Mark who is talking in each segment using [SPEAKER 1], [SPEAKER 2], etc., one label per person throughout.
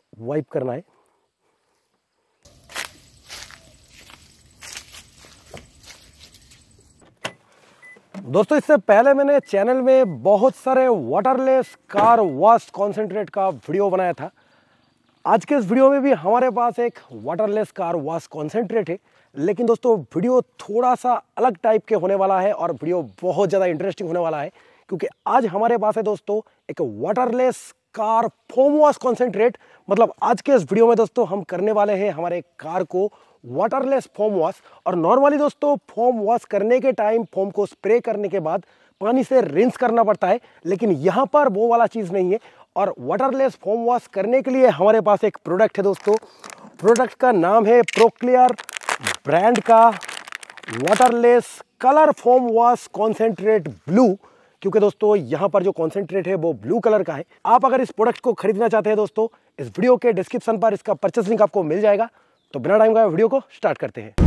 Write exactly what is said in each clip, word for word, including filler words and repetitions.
[SPEAKER 1] Wipe करना है। दोस्तों इससे पहले मैंने चैनल में बहुत सारे वाटरलेस कार वॉश कॉन्सेंट्रेट का वीडियो बनाया था। आज के इस वीडियो में भी हमारे पास एक वाटरलेस कार वॉश कॉन्सेंट्रेट है, लेकिन दोस्तों वीडियो थोड़ा सा अलग टाइप के होने वाला है और वीडियो बहुत ज़्यादा इंटरेस्टिंग होने वाला है, क्योंकि आज हमारे पास है दोस्तों एक waterless car foam wash concentrate. मतलब आज के इस वीडियो में दोस्तों हम करने वाले हैं हमारे कार को वाटरलेस फोम वॉश। और नॉर्मली दोस्तों फोम वॉश करने के टाइम फोम को स्प्रे करने के बाद पानी से रिंस करना पड़ता है, लेकिन यहाँ पर वो वाला चीज़ नहीं है। और वाटरलेस फोम वॉश करने के लिए हमारे पास एक प्रोडक्ट है दोस्तों। प्रोडक्ट का नाम है प्रोक्लियर ब्रांड का waterless colour foam wash concentrate blue, क्योंकि दोस्तों यहाँ पर जो कॉन्सेंट्रेट है वो ब्लू कलर का है। आप अगर इस प्रोडक्ट को खरीदना चाहते हैं दोस्तों, इस वीडियो के डिस्क्रिप्शन पर इसका परचेस लिंक आपको मिल जाएगा। तो बिना टाइम का वीडियो को स्टार्ट करते हैं।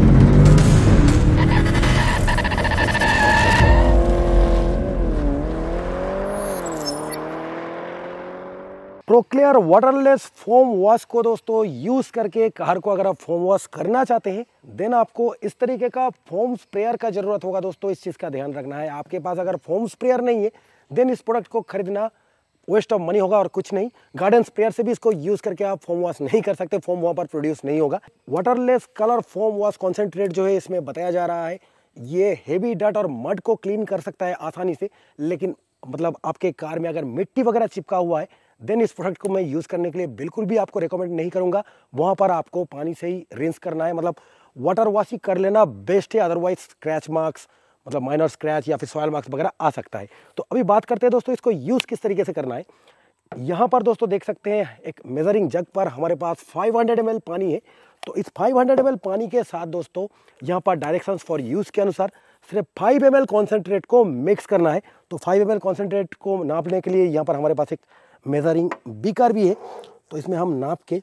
[SPEAKER 1] प्रोक्लियर वाटरलेस फोम वॉश को दोस्तों यूज करके कार को अगर आप फोम वॉश करना चाहते हैं, देन आपको इस तरीके का फोम स्प्रेयर का जरूरत होगा दोस्तों। इस चीज का ध्यान रखना है, आपके पास अगर फोम स्प्रेयर नहीं है देन इस प्रोडक्ट को खरीदना वेस्ट ऑफ मनी होगा और कुछ नहीं। गार्डन स्प्रेयर से भी इसको यूज करके आप फोम वॉश नहीं कर सकते, फोम वहां पर प्रोड्यूस नहीं होगा। Waterless colour foam wash concentrate जो है इसमें बताया जा रहा है ये हेवी डस्ट और मड को क्लीन कर सकता है आसानी से, लेकिन मतलब आपके कार में अगर मिट्टी वगैरह चिपका हुआ है देन इस प्रोडक्ट को मैं यूज करने के लिए बिल्कुल भी आपको रिकमेंड नहीं करूंगा। वहां पर आपको पानी से ही रिंस करना है, मतलब वाटर वॉश ही कर लेना बेस्ट है, अदरवाइज स्क्रैच मार्क्स मतलब माइनर स्क्रैच या फिर सॉइल मार्क्स वगैरह आ सकता है। तो अभी बात करते हैं दोस्तों इसको यूज किस तरीके से करना है। यहाँ पर दोस्तों देख सकते हैं एक मेजरिंग जग पर हमारे पास पाँच सौ एम एल पानी है। तो इस पाँच सौ एम एल पानी के साथ दोस्तों यहाँ पर डायरेक्शंस फॉर यूज के अनुसार सिर्फ पाँच एम एल कॉन्सेंट्रेट को मिक्स करना है। तो पाँच एम एल कॉन्सेंट्रेट को नापने के लिए यहाँ पर हमारे पास एक मेजरिंग बीकर भी है, तो इसमें हम नाप के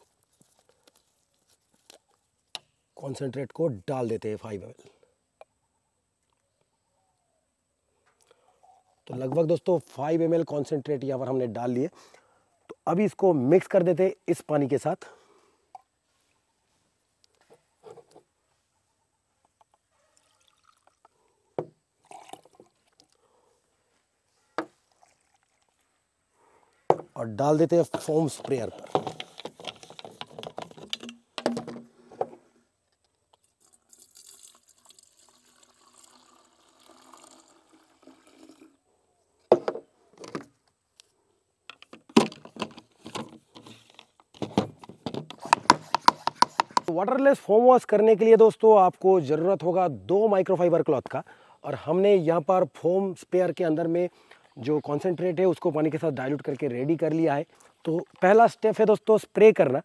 [SPEAKER 1] कॉन्सेंट्रेट को डाल देते हैं पाँच एम एल। तो लगभग दोस्तों पाँच एम एल कॉन्सेंट्रेट यहाँ पर हमने डाल लिए। तो अभी इसको मिक्स कर देते हैं इस पानी के साथ। और डाल देते हैं फोम स्प्रेयर पर। वाटरलेस फोम वॉश करने के लिए दोस्तों आपको जरूरत होगा दो माइक्रोफाइबर क्लॉथ का, और हमने यहाँ पर फोम स्प्रेयर के अंदर में जो कॉन्सेंट्रेट है उसको पानी के साथ डाइल्यूट करके रेडी कर लिया है। तो पहला स्टेप है दोस्तों स्प्रे करना।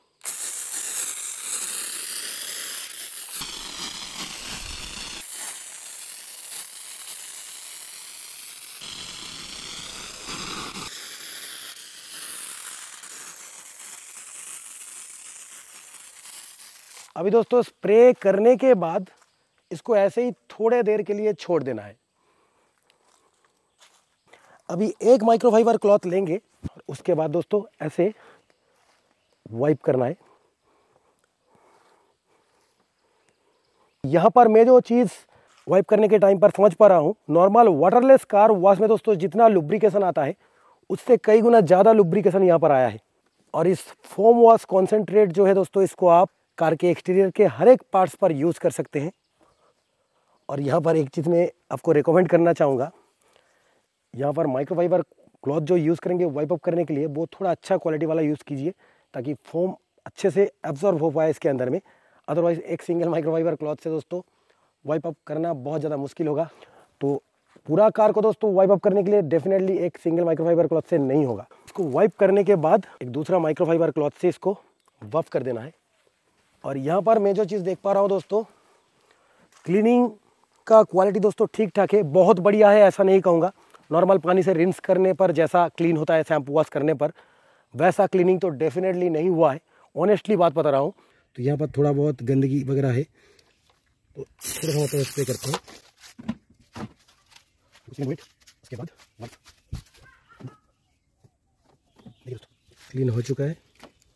[SPEAKER 1] अभी दोस्तों स्प्रे करने के बाद इसको ऐसे ही थोड़े देर के लिए छोड़ देना है। अभी एक माइक्रोफाइबर क्लॉथ लेंगे और उसके बाद दोस्तों ऐसे वाइप करना है। यहां पर मैं जो चीज वाइप करने के टाइम पर समझ पा रहा हूं, नॉर्मल वाटरलेस कार वॉश में दोस्तों जितना लुब्रिकेशन आता है उससे कई गुना ज्यादा लुब्रिकेशन यहां पर आया है। और इस फोम वॉश कॉन्सेंट्रेट जो है दोस्तों इसको आप कार के एक्सटीरियर के हर एक पार्ट्स पर यूज कर सकते हैं। और यहाँ पर एक चीज़ मैं आपको रिकमेंड करना चाहूँगा, यहाँ पर माइक्रोफाइबर क्लॉथ जो यूज़ करेंगे वाइप अप करने के लिए वो थोड़ा अच्छा क्वालिटी वाला यूज़ कीजिए, ताकि फोम अच्छे से एब्जॉर्ब हो पाए इसके अंदर में। अदरवाइज एक सिंगल माइक्रोफाइबर क्लॉथ से दोस्तों वाइप अप करना बहुत ज़्यादा मुश्किल होगा। तो पूरा कार को दोस्तों वाइप अप करने के लिए डेफिनेटली एक सिंगल माइक्रोफाइबर क्लॉथ से नहीं होगा। इसको वाइप करने के बाद एक दूसरा माइक्रोफाइबर क्लॉथ से इसको वफ कर देना है। और यहाँ पर मैं जो चीज़ देख पा रहा हूँ दोस्तों, क्लीनिंग का क्वालिटी दोस्तों ठीक ठाक है, बहुत बढ़िया है ऐसा नहीं कहूँगा। नॉर्मल पानी से रिंस करने पर जैसा क्लीन होता है शैम्पू वॉश करने पर, वैसा क्लीनिंग तो डेफिनेटली नहीं हुआ है, ऑनेस्टली बात बता रहा हूँ। तो यहाँ पर थोड़ा बहुत गंदगी वगैरह है, तो थोड़ा सा स्प्रे करते हैं। उसके बाद क्लीन हो चुका है।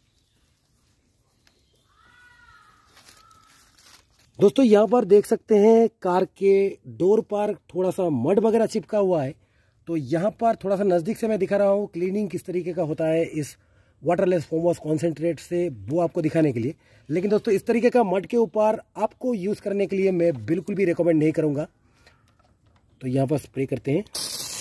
[SPEAKER 1] दोस्तों यहाँ पर देख सकते हैं कार के डोर पर थोड़ा सा मड वगैरह चिपका हुआ है। तो यहाँ पर थोड़ा सा नज़दीक से मैं दिखा रहा हूँ क्लीनिंग किस तरीके का होता है इस वाटरलेस फोम वॉश कॉन्सेंट्रेट से, वो आपको दिखाने के लिए। लेकिन दोस्तों इस तरीके का मड के ऊपर आपको यूज़ करने के लिए मैं बिल्कुल भी रिकमेंड नहीं करूँगा। तो यहाँ पर स्प्रे करते हैं।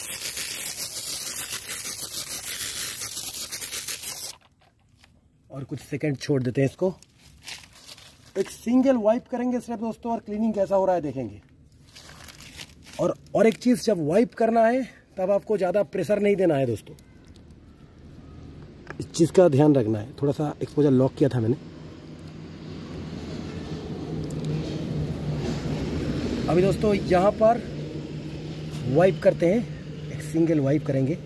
[SPEAKER 1] और कुछ सेकंड छोड़ देते हैं इसको। एक सिंगल वाइप करेंगे सिर्फ दोस्तों, और क्लीनिंग कैसा हो रहा है देखेंगे। और और एक चीज़, जब वाइप करना है तब आपको ज़्यादा प्रेशर नहीं देना है दोस्तों, इस चीज़ का ध्यान रखना है। थोड़ा सा एक्सपोजर लॉक किया था मैंने। अभी दोस्तों यहाँ पर वाइप करते हैं, एक सिंगल वाइप करेंगे।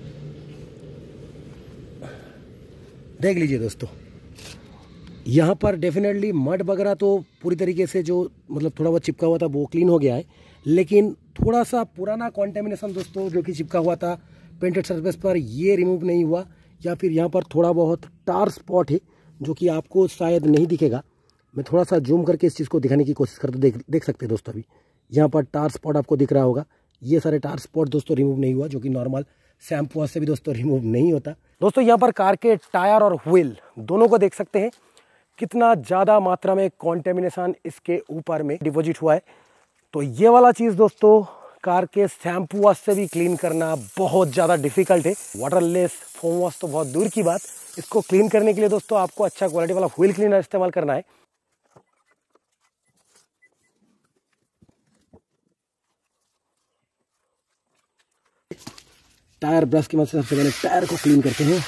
[SPEAKER 1] देख लीजिए दोस्तों, यहाँ पर डेफिनेटली मड वगैरह तो पूरी तरीके से जो मतलब थोड़ा बहुत चिपका हुआ था वो क्लीन हो गया है, लेकिन थोड़ा सा पुराना कॉन्टेमिनेशन दोस्तों जो कि चिपका हुआ था पेंटेड सरफेस पर, ये रिमूव नहीं हुआ। या फिर यहाँ पर थोड़ा बहुत टार स्पॉट है जो कि आपको शायद नहीं दिखेगा। मैं थोड़ा सा जूम करके इस चीज़ को दिखाने की कोशिश करता, देख देख सकते हैं दोस्तों। अभी यहाँ पर टार स्पॉट आपको दिख रहा होगा, ये सारे टार स्पॉट दोस्तों रिमूव नहीं हुआ, जो कि नॉर्मल शैम्पू वॉश से भी दोस्तों रिमूव नहीं होता। दोस्तों यहाँ पर कार के टायर और व्हील दोनों को देख सकते हैं कितना ज़्यादा मात्रा में कॉन्टेमिनेशन इसके ऊपर में डिपॉजिट हुआ है। तो ये वाला चीज़ दोस्तों कार के शैम्पू वॉश से भी क्लीन करना बहुत ज़्यादा डिफिकल्ट है। वाटरलेस फोम वॉश तो बहुत दूर की बात, इसको क्लीन करने के लिए दोस्तों आपको अच्छा क्वालिटी वाला व्हील क्लीनर इस्तेमाल करना है। टायर ब्रश की मदद से सबसे पहले टायर को क्लीन करते हैं।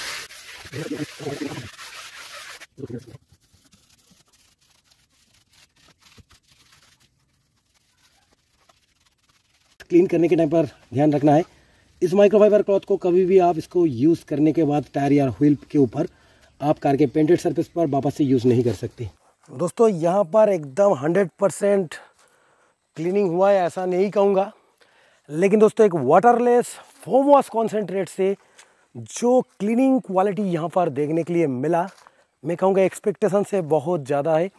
[SPEAKER 1] क्लीन करने के टाइम पर ध्यान रखना है, इस माइक्रोफाइबर क्लॉथ को कभी भी आप इसको यूज़ करने के बाद टायर या व्हील के ऊपर आप कार के पेंटेड सरफेस पर वापस से यूज़ नहीं कर सकते। दोस्तों यहाँ पर एकदम हंड्रेड परसेंट क्लीनिंग हुआ है ऐसा नहीं कहूँगा, लेकिन दोस्तों एक वाटरलेस फोम वॉश कॉन्सेंट्रेट से जो क्लीनिंग क्वालिटी यहाँ पर देखने के लिए मिला, मैं कहूँगा एक्सपेक्टेशन से बहुत ज़्यादा है।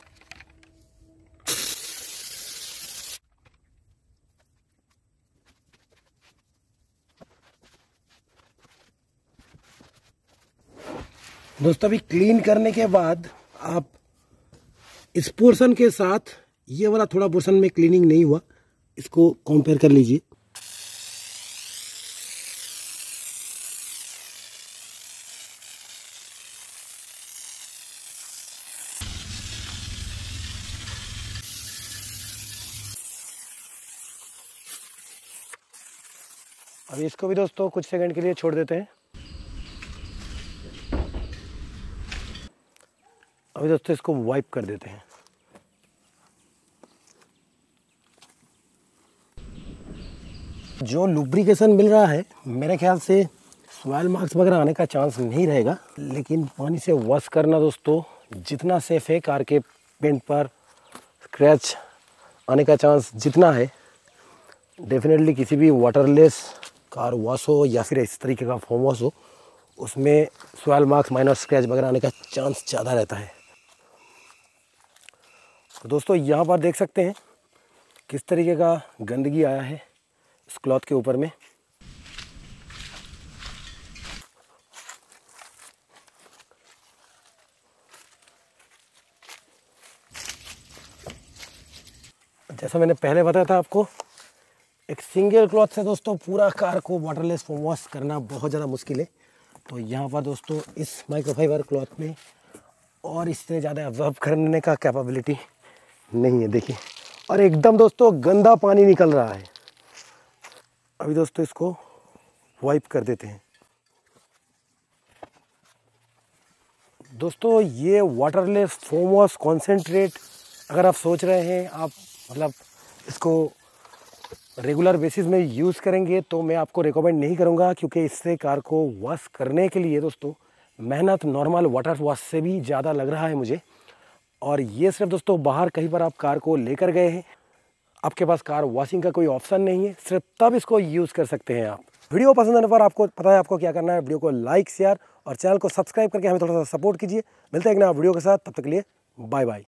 [SPEAKER 1] दोस्तों अभी क्लीन करने के बाद आप इस पोर्शन के साथ ये वाला थोड़ा पोर्शन में क्लीनिंग नहीं हुआ, इसको कंपेयर कर लीजिए। अभी इसको भी दोस्तों कुछ सेकंड के लिए छोड़ देते हैं। अभी दोस्तों इसको वाइप कर देते हैं। जो लुब्रिकेशन मिल रहा है मेरे ख्याल से सॉइल मार्क्स वगैरह आने का चांस नहीं रहेगा, लेकिन पानी से वॉश करना दोस्तों जितना सेफ है, कार के पेंट पर स्क्रैच आने का चांस जितना है, डेफिनेटली किसी भी वाटरलेस कार वॉश हो या फिर इस तरीके का फोम वॉश हो, उसमें सॉइल मार्क्स माइनर स्क्रैच वगैरह आने का चांस ज़्यादा रहता है। तो दोस्तों यहाँ पर देख सकते हैं किस तरीके का गंदगी आया है इस क्लॉथ के ऊपर में। जैसा मैंने पहले बताया था आपको, एक सिंगल क्लॉथ से दोस्तों पूरा कार को वाटरलेस फोम वॉश करना बहुत ज़्यादा मुश्किल है। तो यहाँ पर दोस्तों इस माइक्रोफाइबर क्लॉथ में और इससे ज़्यादा एब्जॉर्ब करने का कैपेबिलिटी नहीं है, देखिए। और एकदम दोस्तों गंदा पानी निकल रहा है। अभी दोस्तों इसको वाइप कर देते हैं। दोस्तों ये वाटरलेस फोम वॉश कॉन्सेंट्रेट अगर आप सोच रहे हैं आप मतलब इसको रेगुलर बेसिस में यूज़ करेंगे, तो मैं आपको रिकमेंड नहीं करूंगा, क्योंकि इससे कार को वॉश करने के लिए दोस्तों मेहनत नॉर्मल वाटर वॉश से भी ज़्यादा लग रहा है मुझे। और ये सिर्फ दोस्तों बाहर कहीं पर आप कार को लेकर गए हैं, आपके पास कार वॉशिंग का कोई ऑप्शन नहीं है, सिर्फ तब इसको यूज़ कर सकते हैं आप। वीडियो पसंद आने पर आपको पता है आपको क्या करना है, वीडियो को लाइक शेयर और चैनल को सब्सक्राइब करके हमें थोड़ा सा सपोर्ट कीजिए। मिलते हैं एक नया वीडियो के साथ, तब तक के लिए बाय बाय।